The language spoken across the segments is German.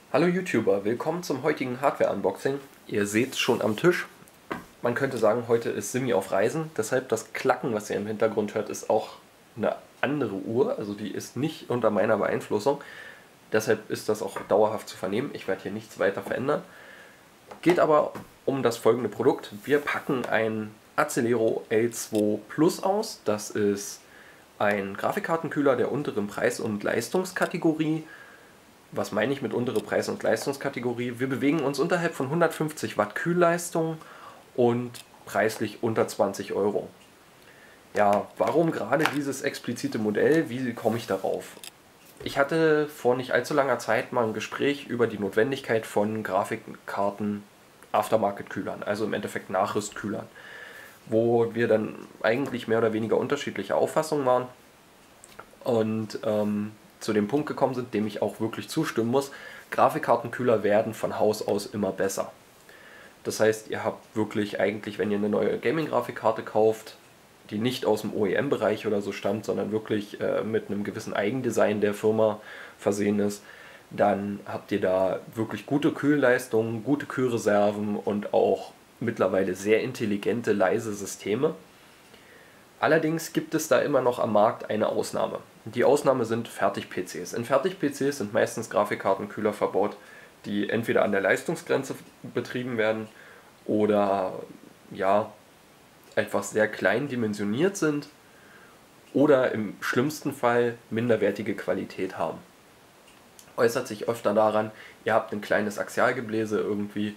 Hallo YouTuber, willkommen zum heutigen Hardware-Unboxing. Ihr seht es schon am Tisch. Man könnte sagen, heute ist Simi auf Reisen, deshalb das Klacken, was ihr im Hintergrund hört, ist auch eine andere Uhr, also die ist nicht unter meiner Beeinflussung. Deshalb ist das auch dauerhaft zu vernehmen. Ich werde hier nichts weiter verändern. Geht aber um das folgende Produkt. Wir packen ein Acelero L2 Plus aus. Das ist ein Grafikkartenkühler der unteren Preis- und Leistungskategorie. Was meine ich mit untere Preis- und Leistungskategorie? Wir bewegen uns unterhalb von 150 Watt Kühlleistung und preislich unter 20 Euro. Ja, warum gerade dieses explizite Modell? Wie komme ich darauf? Ich hatte vor nicht allzu langer Zeit mal ein Gespräch über die Notwendigkeit von Grafikkarten Aftermarket-Kühlern, also im Endeffekt Nachrüstkühlern, wo wir dann eigentlich mehr oder weniger unterschiedliche Auffassungen waren und zu dem Punkt gekommen sind, dem ich auch wirklich zustimmen muss. Grafikkartenkühler werden von Haus aus immer besser. Das heißt, ihr habt wirklich eigentlich, wenn ihr eine neue Gaming-Grafikkarte kauft, die nicht aus dem OEM-Bereich oder so stammt, sondern wirklich mit einem gewissen Eigendesign der Firma versehen ist, dann habt ihr da wirklich gute Kühlleistungen, gute Kühlreserven und auch mittlerweile sehr intelligente, leise Systeme. Allerdings gibt es da immer noch am Markt eine Ausnahme. Die Ausnahme sind Fertig-PCs. In Fertig-PCs sind meistens Grafikkartenkühler verbaut, die entweder an der Leistungsgrenze betrieben werden oder ja, einfach sehr klein dimensioniert sind oder im schlimmsten Fall minderwertige Qualität haben. Äußert sich öfter daran, ihr habt ein kleines Axialgebläse irgendwie,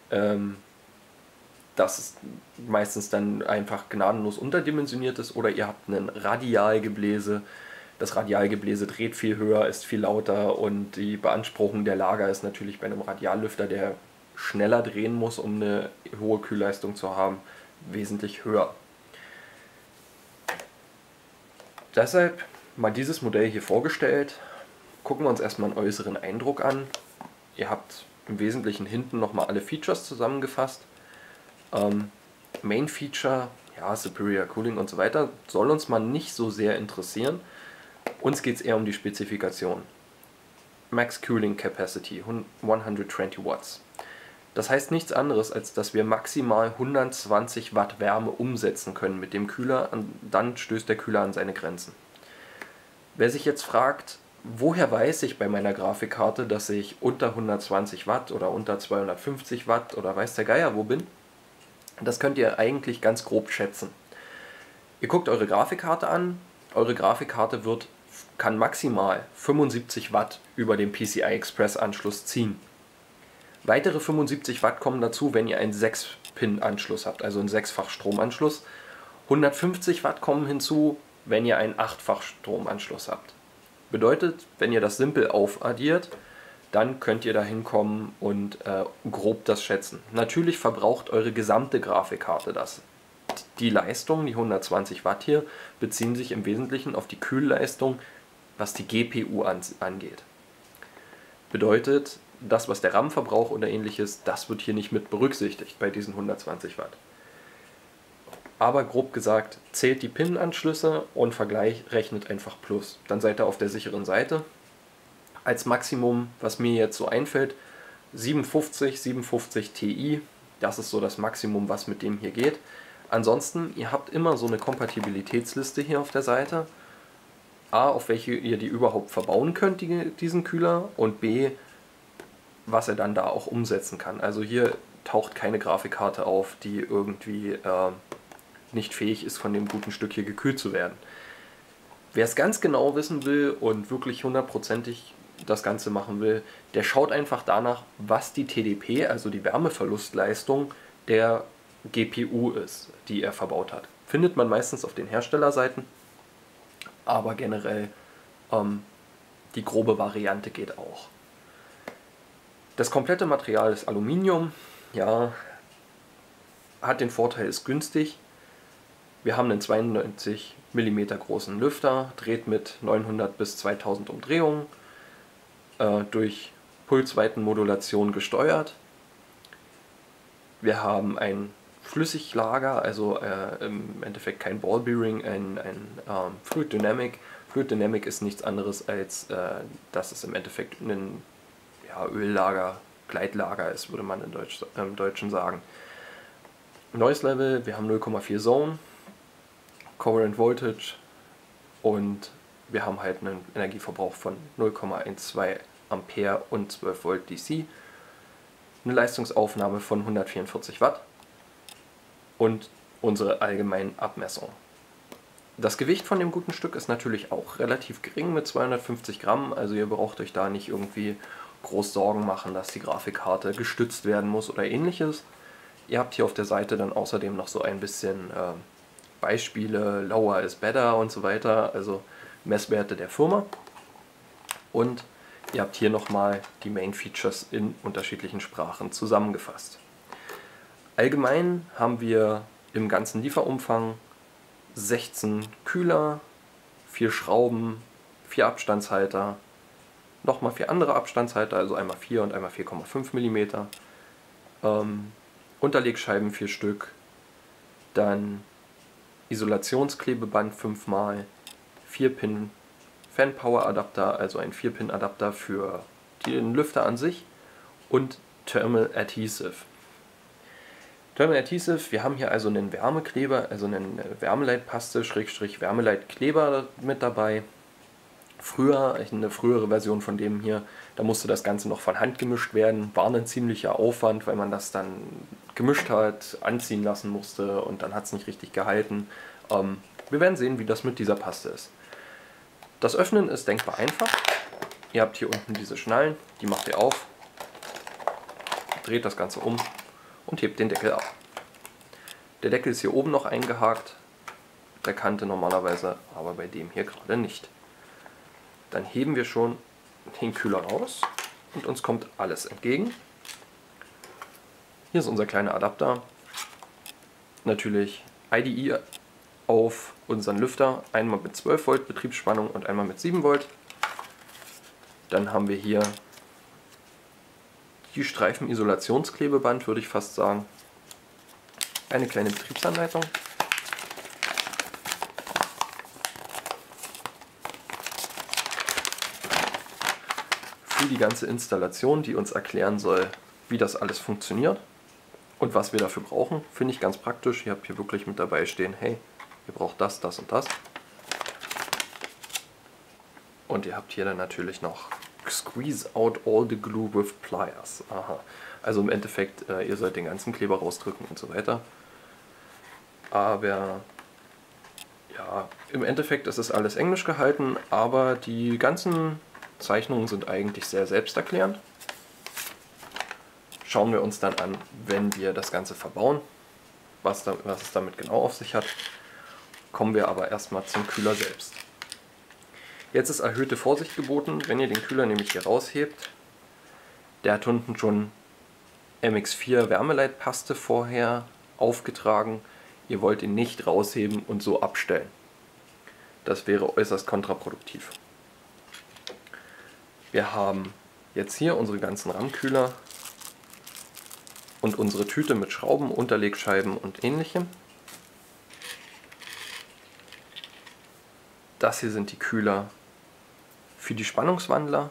das meistens dann einfach gnadenlos unterdimensioniert ist, oder ihr habt ein Radialgebläse. Das Radialgebläse dreht viel höher, ist viel lauter und die Beanspruchung der Lager ist natürlich bei einem Radiallüfter, der schneller drehen muss, um eine hohe Kühlleistung zu haben, wesentlich höher. Deshalb mal dieses Modell hier vorgestellt. Gucken wir uns erstmal einen äußeren Eindruck an. Ihr habt im Wesentlichen hinten nochmal alle Features zusammengefasst. Main Feature, ja, Superior Cooling und so weiter, soll uns mal nicht so sehr interessieren. Uns geht es eher um die Spezifikation. Max Cooling Capacity, 120 Watts. Das heißt nichts anderes, als dass wir maximal 120 Watt Wärme umsetzen können mit dem Kühler, dann stößt der Kühler an seine Grenzen. Wer sich jetzt fragt, woher weiß ich bei meiner Grafikkarte, dass ich unter 120 Watt oder unter 250 Watt oder weiß der Geier wo bin, das könnt ihr eigentlich ganz grob schätzen. Ihr guckt eure Grafikkarte an, eure Grafikkarte kann maximal 75 Watt über den PCI Express Anschluss ziehen. Weitere 75 Watt kommen dazu, wenn ihr einen 6-Pin-Anschluss habt, also einen 6-fach Stromanschluss. 150 Watt kommen hinzu, wenn ihr einen 8-fach Stromanschluss habt. Bedeutet, wenn ihr das simpel aufaddiert, dann könnt ihr da hinkommen und grob das schätzen. Natürlich verbraucht eure gesamte Grafikkarte das. Die Leistung, die 120 Watt hier, beziehen sich im Wesentlichen auf die Kühlleistung, was die GPU angeht. Bedeutet, das, was der RAM-Verbrauch oder ähnliches, das wird hier nicht mit berücksichtigt bei diesen 120 Watt. Aber grob gesagt, zählt die Pin-Anschlüsse und Vergleich rechnet einfach plus. Dann seid ihr auf der sicheren Seite. Als Maximum, was mir jetzt so einfällt, 750 Ti, das ist so das Maximum, was mit dem hier geht. Ansonsten, ihr habt immer so eine Kompatibilitätsliste hier auf der Seite. A, auf welche ihr die überhaupt verbauen könnt, diesen Kühler, und B, was er dann da auch umsetzen kann. Also hier taucht keine Grafikkarte auf, die irgendwie nicht fähig ist, von dem guten Stück hier gekühlt zu werden. Wer es ganz genau wissen will und wirklich hundertprozentig das Ganze machen will, der schaut einfach danach, was die TDP, also die Wärmeverlustleistung der GPU ist, die er verbaut hat. Findet man meistens auf den Herstellerseiten, aber generell die grobe Variante geht auch. Das komplette Material ist Aluminium, ja, hat den Vorteil, ist günstig. Wir haben einen 92 mm großen Lüfter, dreht mit 900 bis 2000 Umdrehungen, durch Pulsweitenmodulation gesteuert. Wir haben ein Flüssiglager, also im Endeffekt kein Ball-Bearing, ein Fluid Dynamic. Fluid Dynamic ist nichts anderes als, dass es im Endeffekt ja, Öllager, Gleitlager ist, würde man im Deutschen sagen. Noise Level, wir haben 0,4 Zone, Current Voltage und wir haben halt einen Energieverbrauch von 0,12 Ampere und 12 Volt DC, eine Leistungsaufnahme von 144 Watt und unsere allgemeinen Abmessungen. Das Gewicht von dem guten Stück ist natürlich auch relativ gering mit 250 Gramm, also ihr braucht euch da nicht irgendwie groß Sorgen machen, dass die Grafikkarte gestützt werden muss oder ähnliches. Ihr habt hier auf der Seite dann außerdem noch so ein bisschen Beispiele, lower is better und so weiter, also Messwerte der Firma. Und ihr habt hier nochmal die Main Features in unterschiedlichen Sprachen zusammengefasst. Allgemein haben wir im ganzen Lieferumfang 16 Kühler, 4 Schrauben, 4 Abstandshalter, nochmal 4 andere Abstandshalter, also einmal 4 und einmal 4,5 mm, Unterlegscheiben 4 Stück, dann Isolationsklebeband 5 mal, 4 Pin Fan Power Adapter, also ein 4-Pin Adapter für den Lüfter an sich und Thermal Adhesive. Thermal Adhesive, wir haben hier also einen Wärmekleber, also einen Wärmeleitpaste, Wärmeleitkleber mit dabei. Früher, eine frühere Version von dem hier, da musste das Ganze noch von Hand gemischt werden, war ein ziemlicher Aufwand, weil man das dann gemischt hat, anziehen lassen musste und dann hat es nicht richtig gehalten. Wir werden sehen, wie das mit dieser Paste ist. Das Öffnen ist denkbar einfach. Ihr habt hier unten diese Schnallen, die macht ihr auf, dreht das Ganze um und hebt den Deckel ab. Der Deckel ist hier oben noch eingehakt, der Kante normalerweise, aber bei dem hier gerade nicht. Dann heben wir schon den Kühler raus und uns kommt alles entgegen. Hier ist unser kleiner Adapter. Natürlich IDE auf unseren Lüfter, einmal mit 12 Volt Betriebsspannung und einmal mit 7 Volt. Dann haben wir hier die Streifen-Isolationsklebeband, würde ich fast sagen. Eine kleine Betriebsanleitung. Für die ganze Installation, die uns erklären soll, wie das alles funktioniert und was wir dafür brauchen. Finde ich ganz praktisch. Ihr habt hier wirklich mit dabei stehen, hey, ihr braucht das, das und das. Und ihr habt hier dann natürlich noch Squeeze out all the glue with pliers. Aha. Also im Endeffekt, ihr sollt den ganzen Kleber rausdrücken und so weiter. Aber ja, im Endeffekt ist es alles englisch gehalten, aber die ganzen Zeichnungen sind eigentlich sehr selbsterklärend. Schauen wir uns dann an, wenn wir das Ganze verbauen, was es damit genau auf sich hat. Kommen wir aber erstmal zum Kühler selbst. Jetzt ist erhöhte Vorsicht geboten, wenn ihr den Kühler nämlich hier raushebt. Der hat unten schon MX4 Wärmeleitpaste vorher aufgetragen. Ihr wollt ihn nicht rausheben und so abstellen. Das wäre äußerst kontraproduktiv. Wir haben jetzt hier unsere ganzen RAM-Kühler und unsere Tüte mit Schrauben, Unterlegscheiben und ähnlichem. Das hier sind die Kühler für die Spannungswandler.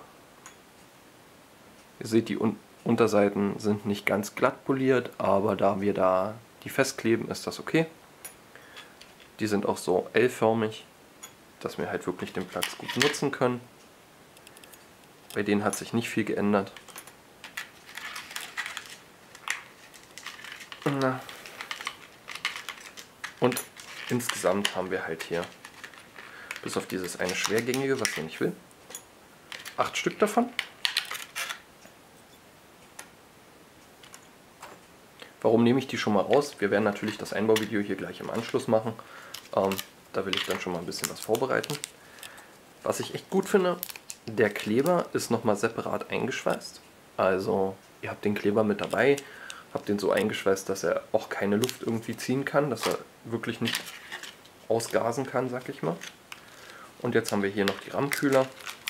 Ihr seht, die Unterseiten sind nicht ganz glatt poliert, aber da wir da die festkleben, ist das okay. Die sind auch so L-förmig, dass wir halt wirklich den Platz gut nutzen können. Bei denen hat sich nicht viel geändert. Und insgesamt haben wir halt hier, bis auf dieses eine schwergängige, was ich nicht will, 8 Stück davon. Warum nehme ich die schon mal raus? Wir werden natürlich das Einbauvideo hier gleich im Anschluss machen. Da will ich dann schon mal ein bisschen was vorbereiten. Was ich echt gut finde, der Kleber ist nochmal separat eingeschweißt. Also ihr habt den Kleber mit dabei, habt den so eingeschweißt, dass er auch keine Luft irgendwie ziehen kann, dass er wirklich nicht ausgasen kann, sag ich mal. Und jetzt haben wir hier noch die RAM-Kühler.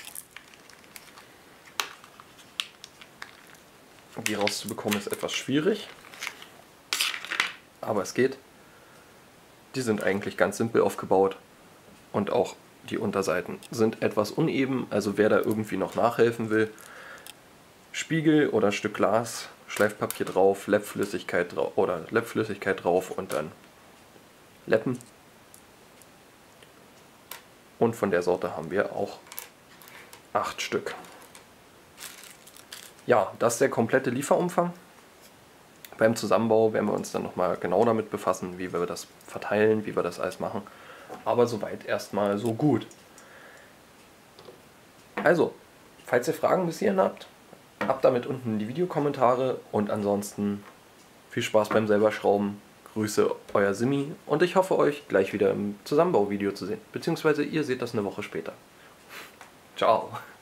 Die rauszubekommen ist etwas schwierig, aber es geht. Die sind eigentlich ganz simpel aufgebaut und auch die Unterseiten sind etwas uneben, also wer da irgendwie noch nachhelfen will, Spiegel oder ein Stück Glas, Schleifpapier drauf, Leppflüssigkeit drauf und dann Leppen. Und von der Sorte haben wir auch 8 Stück. Ja, das ist der komplette Lieferumfang. Beim Zusammenbau werden wir uns dann nochmal genau damit befassen, wie wir das verteilen, wie wir das alles machen. Aber soweit erstmal so gut. Also, falls ihr Fragen bis hierhin habt, ab damit unten in die Videokommentare und ansonsten viel Spaß beim selber Schrauben. Grüße, euer Simi und ich hoffe euch gleich wieder im Zusammenbauvideo zu sehen. Beziehungsweise ihr seht das eine Woche später. Ciao.